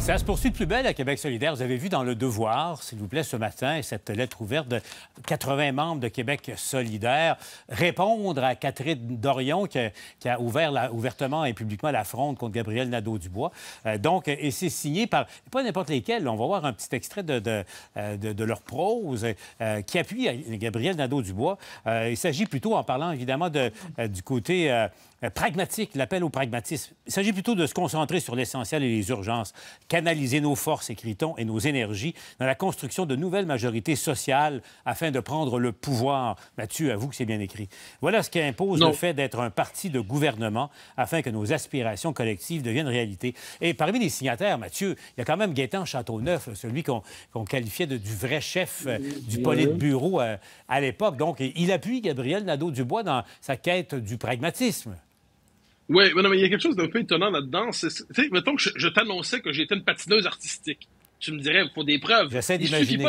Ça se poursuit de plus belle à Québec solidaire. Vous avez vu dans Le Devoir, s'il vous plaît, ce matin, cette lettre ouverte de 80 membres de Québec solidaire répondre à Catherine Dorion qui a ouvert ouvertement et publiquement la fronde contre Gabriel Nadeau-Dubois. Et c'est signé par, pas n'importe lesquels, on va voir un petit extrait de leur prose qui appuie Gabriel Nadeau-Dubois. Il s'agit plutôt, en parlant évidemment du côté pragmatique, l'appel au pragmatisme. Il s'agit plutôt de se concentrer sur l'essentiel et les urgences, canaliser nos forces, écrit-on, et nos énergies dans la construction de nouvelles majorités sociales afin de prendre le pouvoir. Mathieu, avoue que c'est bien écrit. Voilà ce qui impose le fait d'être un parti de gouvernement afin que nos aspirations collectives deviennent réalité. Et parmi les signataires, Mathieu, il y a quand même Gaétan Châteauneuf, celui qu'on qualifiait du vrai chef du Politburo à l'époque. Donc, il appuie Gabriel Nadeau-Dubois dans sa quête du pragmatisme. Oui, mais il y a quelque chose d'un peu étonnant là-dedans. Mettons que je t'annonçais que j'étais une patineuse artistique. Tu me dirais, il faut des preuves. J'essaie d'imaginer.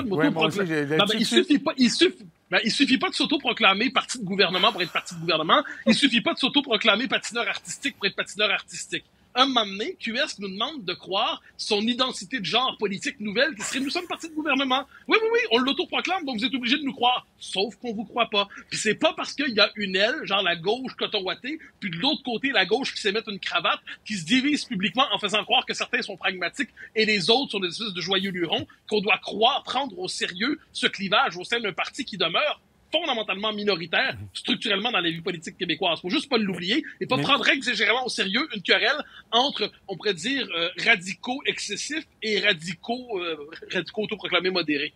Il suffit pas de s'autoproclamer parti de gouvernement pour être parti de gouvernement. Il suffit pas de s'autoproclamer patineur artistique pour être patineur artistique. Un moment donné, QS nous demande de croire son identité de genre politique nouvelle qui serait « Nous sommes parti de gouvernement ». Oui, on l'autoproclame, donc vous êtes obligés de nous croire. Sauf qu'on vous croit pas. Puis c'est pas parce qu'il y a une aile, genre la gauche coton-ouattée, puis de l'autre côté, la gauche qui sait mettre une cravate, qui se divise publiquement en faisant croire que certains sont pragmatiques et les autres sont des espèces de joyeux lurons, qu'on doit prendre au sérieux ce clivage au sein d'un parti qui demeure fondamentalement minoritaire, structurellement dans la vie politique québécoise. Faut juste pas l'oublier et pas prendre exagérément au sérieux une querelle entre, on pourrait dire, radicaux excessifs et radicaux autoproclamés modérés.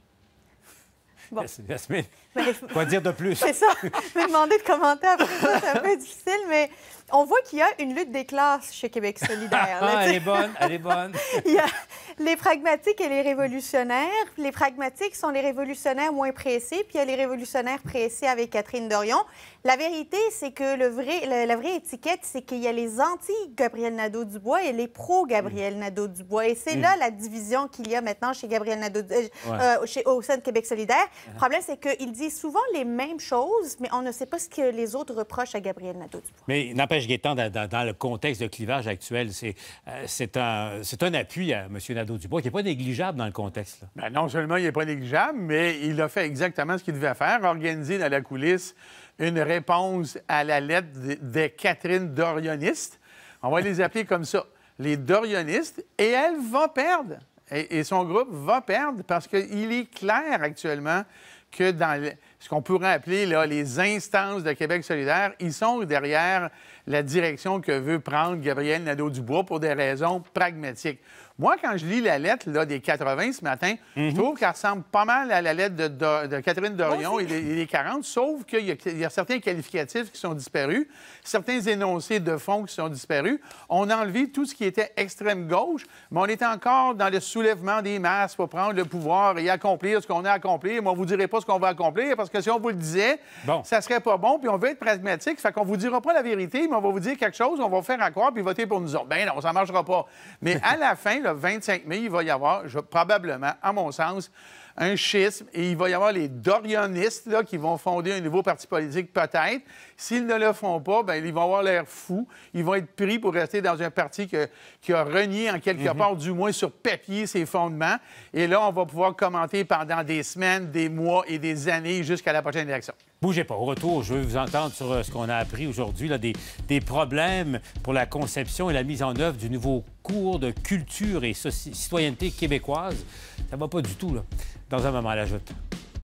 Bon. Yasmine, quoi dire de plus? C'est ça. Je vais demander de commenter après ça, c'est un peu difficile, mais on voit qu'il y a une lutte des classes chez Québec solidaire. Elle est bonne, elle est bonne. Il y a les pragmatiques et les révolutionnaires. Les pragmatiques sont les révolutionnaires moins pressés, puis il y a les révolutionnaires pressés avec Catherine Dorion. La vérité, c'est que la vraie étiquette, c'est qu'il y a les anti-Gabriel Nadeau-Dubois et les pro-Gabriel Nadeau-Dubois. Et c'est là la division qu'il y a maintenant chez Gabriel Nadeau-Dubois, au sein de Québec solidaire. Le problème, c'est qu'il dit souvent les mêmes choses, mais on ne sait pas ce que les autres reprochent à Gabriel Nadeau-Dubois. Mais n'empêche, Gaétan, dans le contexte de clivage actuel, c'est un appui à M. Nadeau-Dubois qui n'est pas négligeable dans le contexte. Là. Bien, non seulement il n'est pas négligeable, mais il a fait exactement ce qu'il devait faire, organiser dans la coulisse une réponse à la lettre des Catherine Dorionistes. On va les appeler comme ça, les Dorionistes, et elle va perdre. Et son groupe va perdre parce qu'il est clair actuellement que dans ce qu'on pourrait appeler là, les instances de Québec solidaire, ils sont derrière la direction que veut prendre Gabriel Nadeau-Dubois pour des raisons pragmatiques. Moi, quand je lis la lettre là, des 80 ce matin, je trouve qu'elle ressemble pas mal à la lettre de Catherine Dorion et des 40, sauf qu'il y a certains qualificatifs qui sont disparus, certains énoncés de fond qui sont disparus. On a enlevé tout ce qui était extrême gauche, mais on est encore dans le soulèvement des masses pour prendre le pouvoir et accomplir ce qu'on a accompli. Mais on ne vous dirait pas ce qu'on va accomplir, parce que si on vous le disait, ça serait pas bon, puis on veut être pragmatique, fait qu'on vous dira pas la vérité, mais on va vous dire quelque chose, on va vous faire accroire, puis voter pour nous autres. Ben non, ça marchera pas. Mais à la fin, le 25 mai, il va y avoir, probablement, à mon sens, un schisme, et il va y avoir les Dorionistes là, qui vont fonder un nouveau parti politique, peut-être. S'ils ne le font pas, bien, ils vont avoir l'air fous. Ils vont être pris pour rester dans un parti qui a renié, en quelque part, du moins sur papier, ses fondements. Et là, on va pouvoir commenter pendant des semaines, des mois et des années jusqu'à la prochaine élection. Bougez pas. Au retour, je veux vous entendre sur ce qu'on a appris aujourd'hui, des problèmes pour la conception et la mise en œuvre du nouveau cours de culture et citoyenneté québécoise. Ça va pas du tout, là. Dans un moment, à la joute.